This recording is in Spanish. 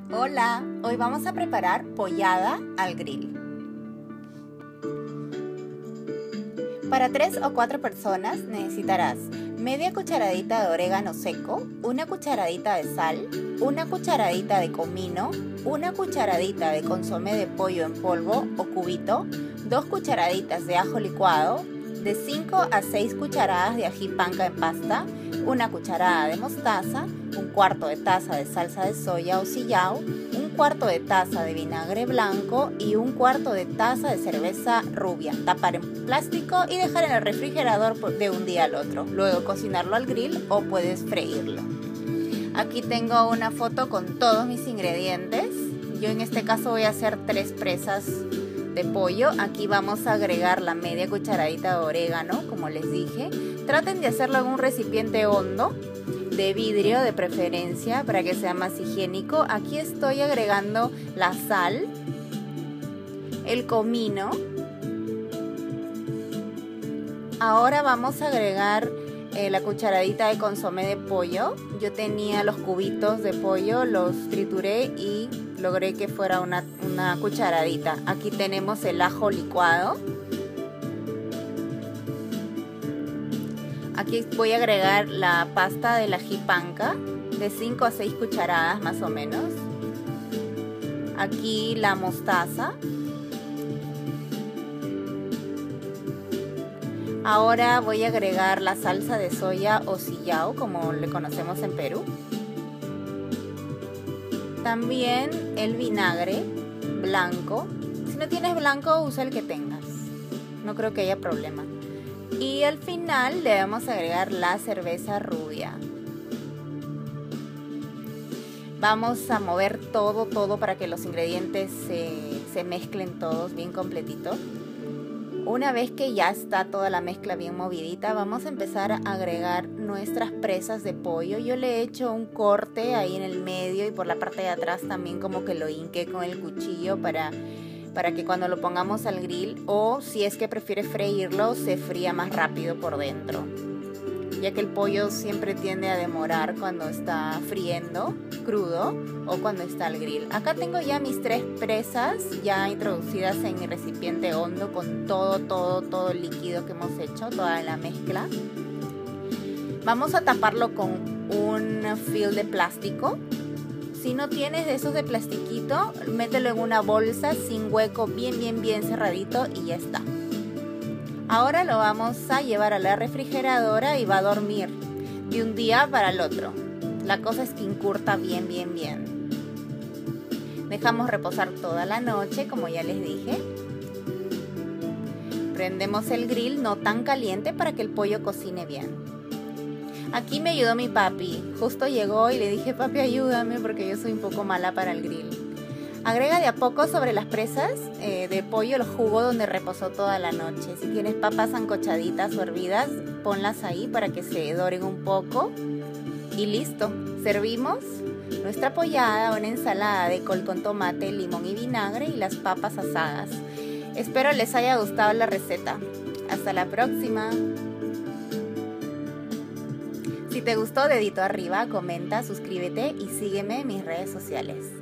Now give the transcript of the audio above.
Hola, hoy vamos a preparar pollada al grill. Para 3 o 4 personas necesitarás media cucharadita de orégano seco, una cucharadita de sal, una cucharadita de comino, una cucharadita de consomé de pollo en polvo o cubito, 2 cucharaditas de ajo licuado, de 5 a 6 cucharadas de ají panca en pasta, una cucharada de mostaza, un cuarto de taza de salsa de soya o sillao, un cuarto de taza de vinagre blanco y un cuarto de taza de cerveza rubia. Tapar en plástico y dejar en el refrigerador de un día al otro. Luego cocinarlo al grill o puedes freírlo. Aquí tengo una foto con todos mis ingredientes. Yo en este caso voy a hacer 3 presas de pollo. Aquí vamos a agregar la media cucharadita de orégano, como les dije. Traten de hacerlo en un recipiente hondo, de vidrio de preferencia, para que sea más higiénico. Aquí estoy agregando la sal, el comino. Ahora vamos a agregar la cucharadita de consomé de pollo. Yo tenía los cubitos de pollo, los trituré y logré que fuera una cucharadita. Aquí tenemos el ajo licuado. Aquí voy a agregar la pasta del ají panca, de 5 a 6 cucharadas más o menos. Aquí la mostaza. Ahora voy a agregar la salsa de soya o sillao, como le conocemos en Perú. También el vinagre blanco. Si no tienes blanco, usa el que tengas. No creo que haya problema. Y al final le vamos a agregar la cerveza rubia. Vamos a mover todo para que los ingredientes se mezclen todos bien completito. Una vez que ya está toda la mezcla bien movidita, vamos a empezar a agregar nuestras presas de pollo. Yo le he hecho un corte ahí en el medio y por la parte de atrás también como que lo hinqué con el cuchillo para que cuando lo pongamos al grill, o si es que prefieres freírlo, se fría más rápido por dentro, ya que el pollo siempre tiende a demorar cuando está friendo crudo o cuando está al grill. Acá tengo ya mis 3 presas ya introducidas en mi recipiente hondo con todo el líquido que hemos hecho, toda la mezcla. Vamos a taparlo con un film de plástico. Si no tienes de esos de plastiquito, mételo en una bolsa sin hueco, bien cerradito y ya está. Ahora lo vamos a llevar a la refrigeradora y va a dormir de un día para el otro. La cosa es que encurta bien. Dejamos reposar toda la noche, como ya les dije. Prendemos el grill no tan caliente para que el pollo cocine bien. Aquí me ayudó mi papi. Justo llegó y le dije: papi, ayúdame porque yo soy un poco mala para el grill. Agrega de a poco sobre las presas de pollo el jugo donde reposó toda la noche. Si tienes papas sancochaditas o hervidas, ponlas ahí para que se doren un poco. Y listo, servimos nuestra pollada, una ensalada de col con tomate, limón y vinagre y las papas asadas. Espero les haya gustado la receta. Hasta la próxima. Si te gustó, dedito arriba, comenta, suscríbete y sígueme en mis redes sociales.